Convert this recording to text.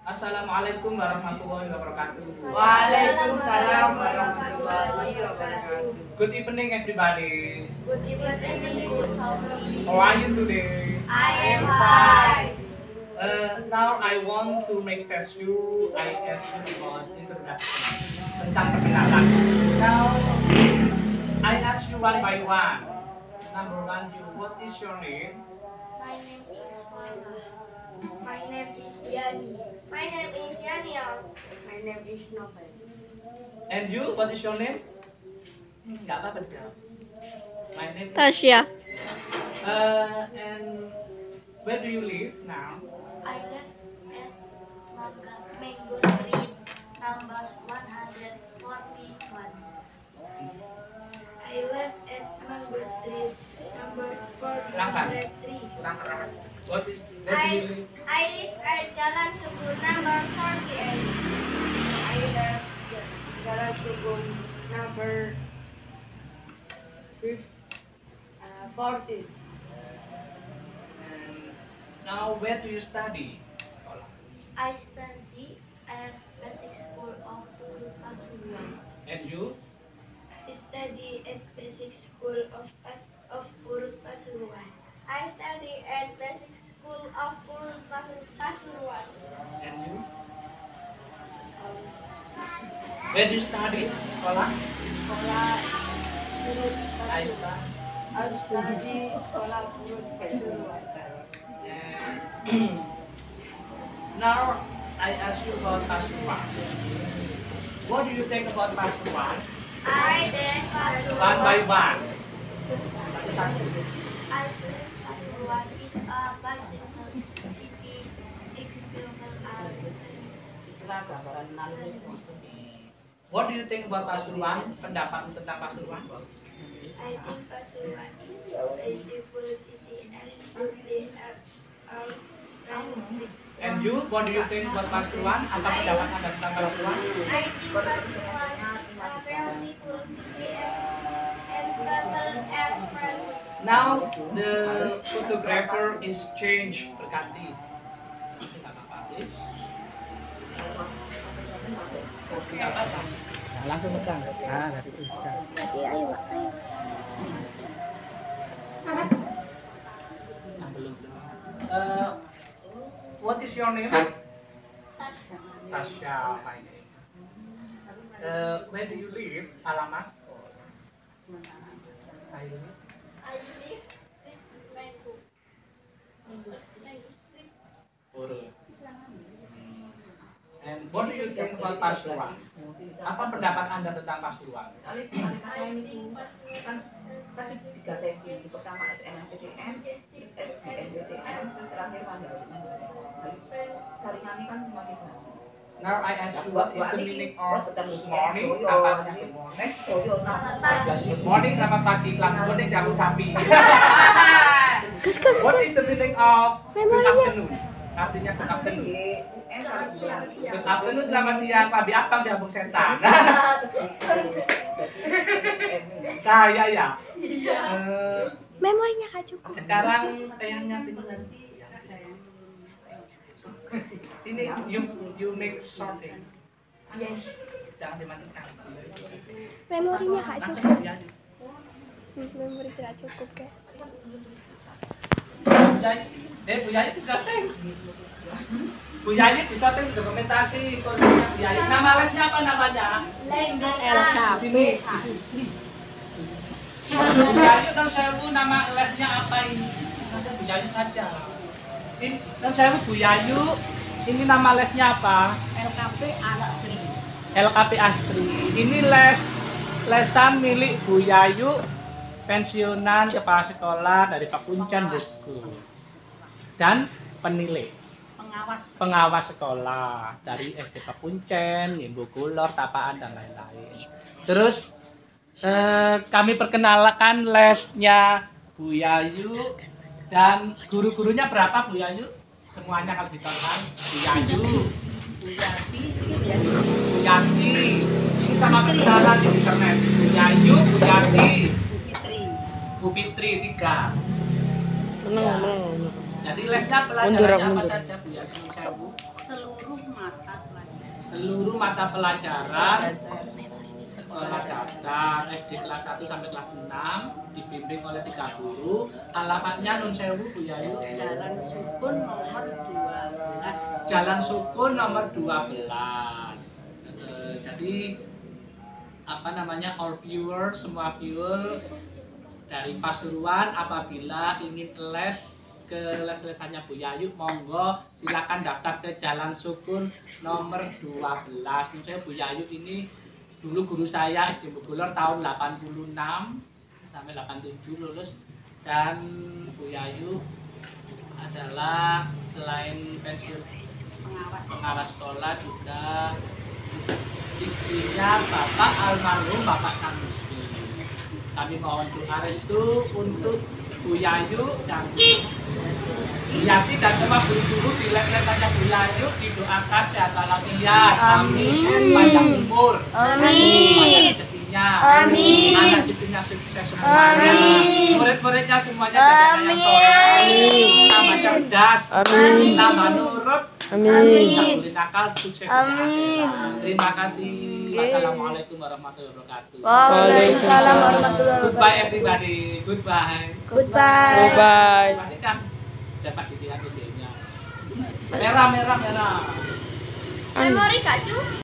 Assalamualaikum warahmatullahi wabarakatuh. Waalaikumsalam warahmatullahi wabarakatuh. Good evening, everybody. Good evening, Good How are you today? I am fine. Now I want to make test you. I ask you about introduction tentang perkenalan. Now I ask you one by one. Number one, what is your name? My name is Farah. My name is Yani. My name is Yaniel. My name is Novel. And you, what is your name? Nggak apa-apa dijawab. My name is Tasya. And where do you live now? I live at Mango Street, number 141. I live at Mango Street, number 403. What is where do you live? I live at Jalan Subur, number 48. I live Jalan Subur number 40. And now where do you study? Sekolah. I study at Basic School of Pasuruan. And you? Study at Basic School of Pasuruan. I study at Basic School of Pasuruan. And you? Where do you study? Sekolah? Sekolah Purut I Pasuruan. study. I study sekolah Purut Pasuruan. And now I ask you about Pasuruan. What do you think about Pasuruan? I think Pasuruan. One by one. Satu-satu. I think Pasuruan is a bilingual city, exceptional Itulah gambaran lalu. What do you think about Pasuruan? Pendapatmu tentang Pasuruan? I think Pasuruan is a beautiful city and they are friendly. And you, what do you think about Pasuruan? Apa pendapat Anda tentang Pasuruan? I think Pasuruan is a beautiful city and people are friendly. Now the photographer is changed, berganti. Nggak apa-apa, please. Nggak apa-apa. Nah, langsung pegang. Nah, dari itu pegang. Nah, belum. What is your name? Tasya, my name. Where do you live? Alamat? I live. I live in Mango. Mango Street. Purut. And what do you think about Pasuruan? Apa pendapat Anda tentang Pasuruan? Kali ini kan tadi 3 sesi. Pertama SNMPTN, SBMPTN, terus terakhir Mandiri. Jaringan ini kan semakin banyak. Now I ask you what is the meaning of good morning? Apanya good morning? Selamat pagi. Good morning, selamat pagi. Good morning, jamu sapi. What is the meaning of good afternoon? Artinya good afternoon. Good afternoon, selamat siang. Pabi apang jamu setan. Saya ya. Memorinya Kak cukup. Sekarang kayaknya nanti. Ini you make sorting. Yes. Jangan dimatikan. Memorinya Kak Langsung cukup. ya. Memori tidak cukup guys. Bu Yayi bisa teng. Bu Yayi bisa teng dokumentasi kursusnya Bu Yayi. Nama lesnya apa namanya? LK. Di sini. Bu Yayi dan Sewu nama lesnya apa ini? Saja Bu Yayi saja. Ini dan Sewu Bu Yayu. Ini nama lesnya apa? LKP anak Sri. LKP Astri. Ini lesan milik Bu Yayu, pensiunan kepala sekolah dari Pak Kuncen Buku. Dan penilai pengawas sekolah dari SD Pak Kuncen, Ibu Kulor, Tapaan dan lain-lain. Terus kami perkenalkan lesnya Bu Yayu dan guru-gurunya berapa Bu Yayu? Semuanya kalau ditonton Bu Yayu, Bu Yati, ini sama kenalan di internet. Bu Yayu, Bu Yati, Bu Fitri 3. Menang. Jadi lesnya Mundur, pelajarannya apa mundur. saja Bu ya? Sewu? Seluruh mata pelajaran. Seluruh mata pelajaran sekolah dasar SD kelas 1 sampai kelas 6 dibimbing oleh 3 guru. Alamatnya Nun Sewu Bu Yayu. Jalan Sukun nomor 12. Jalan Sukun nomor 12. Jadi apa namanya, all viewer, semua viewer dari Pasuruan apabila ingin les ke les-lesannya Bu Yayu, monggo silakan daftar ke Jalan Sukun nomor 12. Saya Bu Yayu ini dulu guru saya SD Bogolor tahun 86 sampai 87 lulus, dan Bu Yayu adalah selain pensiun pengawas sekolah juga istrinya Bapak almarhum Bapak Sanusi. Kami mohon doa restu untuk Bu Yayu dan Bu Yati dan semua guru-guru di les-lesannya Bu Yayu, didoakan sehat walafiat. Amin. Panjang umur. Amin. Rezekinya. Amin. Anak cucunya sukses semuanya. Murid-muridnya semuanya jadi anak yang soleh. Tambah cerdas. Amin. Tambah nurut. Amin. Tak boleh nakal, sukses. Amin. Terima kasih. Wassalamualaikum warahmatullahi wabarakatuh. Waalaikumsalam warahmatullahi Goodbye wabarakatuh. everybody. Goodbye. Goodbye. Bye. Berarti kan dapat dilihat videonya. Merah. Memori Kak Cu.